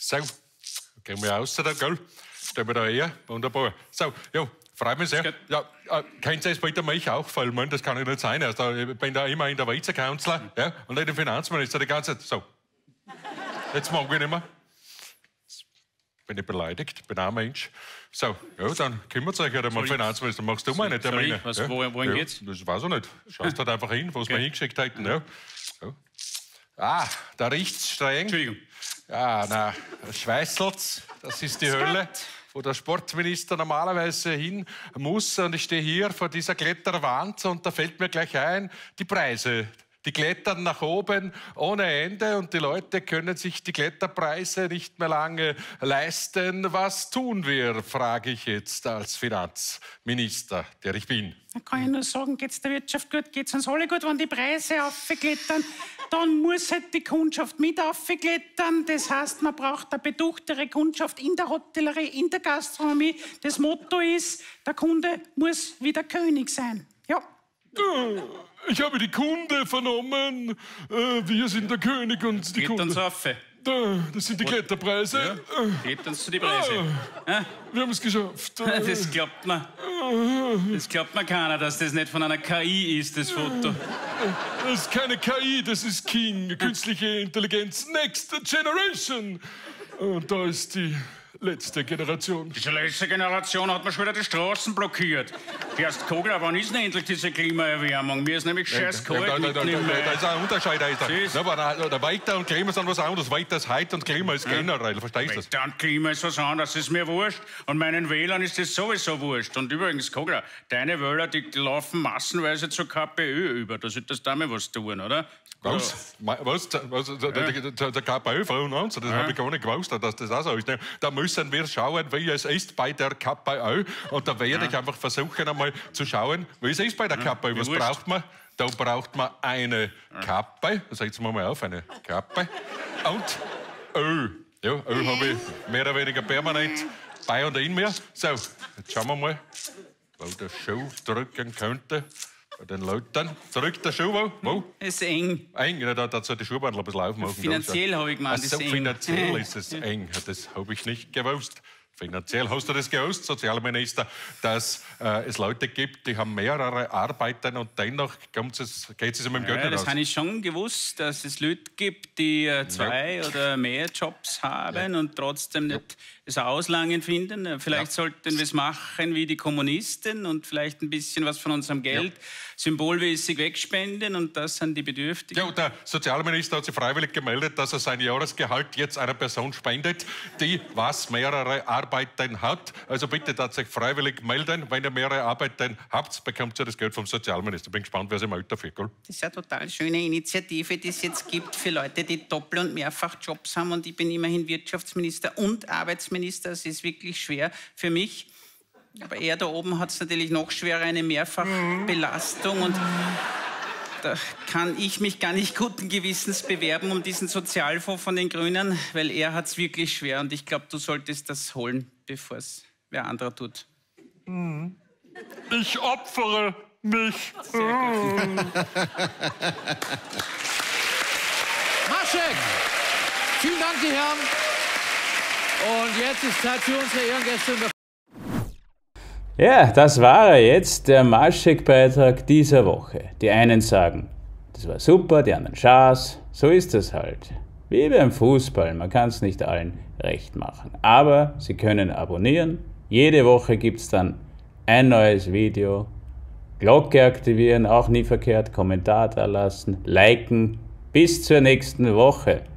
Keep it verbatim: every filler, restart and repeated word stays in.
So, gehen wir raus da, gell? Stellen wir da her. Wunderbar. So, ja, freut mich sehr. Ja, äh, könnt ihr es bitte mich auch filmen? Das kann ja nicht sein. Also, ich bin da immer in der Vizekanzler, ja, und nicht im Finanzminister die ganze Zeit. So. Jetzt mag ich nicht mehr. Bin ich beleidigt, bin auch ein Mensch. So, ja, dann kümmert euch halt um den Finanzminister. Machst du meine Termine? Was, ja? wohin wohin ja, geht's? Das weiß ich nicht. Schaust halt einfach hin, wo sie Okay. mir hingeschickt hätten. Ja. So. Ah, da riecht's streng. Entschuldigung. Ja, na, Schweißelt's, das ist die Hölle, wo der Sportminister normalerweise hin muss. Und ich stehe hier vor dieser Kletterwand und da fällt mir gleich ein, die Preise. Die klettern nach oben ohne Ende und die Leute können sich die Kletterpreise nicht mehr lange leisten. Was tun wir, frage ich jetzt als Finanzminister, der ich bin. Da kann ich nur sagen, geht's der Wirtschaft gut, geht's uns alle gut, wenn die Preise aufklettern, dann muss halt die Kundschaft mit aufklettern. Das heißt, man braucht eine beduchtere Kundschaft in der Hotellerie, in der Gastronomie. Das Motto ist, der Kunde muss wieder König sein. Ja. Ich habe die Kunde vernommen. Wir sind der König und die Geht Kunde. uns auf. Das sind die Kletterpreise. Geht uns zu die Preise. Ah, wir haben es geschafft. Das glaubt man. Das glaubt man keiner, dass das nicht von einer K I ist, das Foto. Das ist keine K I, das ist King. Künstliche Intelligenz. Next Generation. Und da ist die letzte Generation. Diese letzte Generation hat mir schon wieder die Straßen blockiert. Erst Kogler, wann ist denn endlich diese Klimaerwärmung? Mir ist nämlich scheiß kalt Da, da, da, mitten im da, Mai. da ist ein Unterschied. Da ist da. Siehst? Ja, aber der, der Wetter und Klima sind was anderes. Wetter ist heute und Klima ist generell. Verstehst du das? Wetter und Klima ist was anderes, das ist mir wurscht. Und meinen Wählern ist das sowieso wurscht. Und übrigens, Kogler, deine Wähler, die laufen massenweise zur K P Ö über. Da sollte das damit was tun, oder? Was? Was? was der, der, der, der K P Ö von uns, das habe ich gar nicht gewusst, dass das auch so ist. Da müssen wir schauen, wie es ist bei der K P Ö. Und da werde ich einfach versuchen, einmal zu schauen, wie es ist bei der K P Ö. Was wurscht. braucht man? Da braucht man eine Kappe. Setzen wir mal auf, eine Kappe. Und Ö. Ja, Ö habe ich mehr oder weniger permanent bei und in mir. So, jetzt schauen wir mal, wo der Schuh drücken könnte. Bei den Leuten. Zurück der Schuh, wo? wo? Ist eng. Eng, ja, da, da soll die Schuhbandel ein bisschen aufmachen. Finanziell habe ich gemeint, Ach ist so, eng. finanziell ist es eng. Das habe ich nicht gewusst. Finanziell hast du das gewusst, Sozialminister, dass äh, es Leute gibt, die haben mehrere Arbeiten und dennoch geht es mit dem Geld Ja, nicht das aus. habe ich schon gewusst, dass es Leute gibt, die äh, zwei oder mehr Jobs haben Ja. und trotzdem nicht das Auslangen finden. Vielleicht Ja. sollten wir es machen wie die Kommunisten und vielleicht ein bisschen was von unserem Geld symbolmäßig wegspenden und das sind die Bedürftigen. Ja, der Sozialminister hat sich freiwillig gemeldet, dass er sein Jahresgehalt jetzt einer Person spendet, die was mehrere Arbeiten hat. Also bitte tatsächlich freiwillig melden. Wenn ihr mehrere Arbeiten habt, bekommt ihr das Geld vom Sozialminister. Bin gespannt, wer sich meldet dafür. Gell? Das ist eine total schöne Initiative, die es jetzt gibt für Leute, die Doppel- und Mehrfachjobs haben. Und ich bin immerhin Wirtschaftsminister und Arbeitsminister. Es ist wirklich schwer für mich. Aber er da oben hat es natürlich noch schwerer, eine Mehrfachbelastung. Und da kann ich mich gar nicht guten Gewissens bewerben um diesen Sozialfonds von den Grünen, weil er hat es wirklich schwer. Und ich glaube, du solltest das holen, bevor es wer anderer tut. Ich opfere mich. Maschek! Vielen Dank, die Herren. Und jetzt ist Zeit für unsere Ehrengäste. in der Ja, das war er jetzt, der Maschek-Beitrag dieser Woche. Die einen sagen, das war super, die anderen Schaß. So ist es halt. Wie beim Fußball, man kann es nicht allen recht machen. Aber Sie können abonnieren. Jede Woche gibt es dann ein neues Video. Glocke aktivieren, auch nie verkehrt. Kommentar da lassen, liken. Bis zur nächsten Woche.